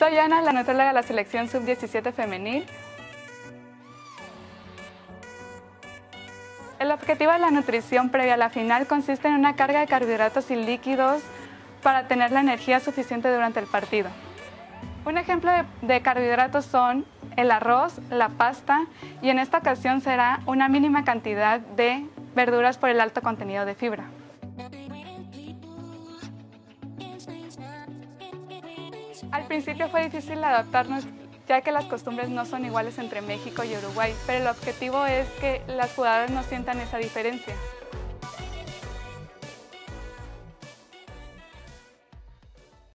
Soy Ana, la nutrióloga de la selección sub-17 femenil. El objetivo de la nutrición previa a la final consiste en una carga de carbohidratos y líquidos para tener la energía suficiente durante el partido. Un ejemplo de carbohidratos son el arroz, la pasta y en esta ocasión será una mínima cantidad de verduras por el alto contenido de fibra. Al principio fue difícil adaptarnos, ya que las costumbres no son iguales entre México y Uruguay, pero el objetivo es que las jugadoras no sientan esa diferencia.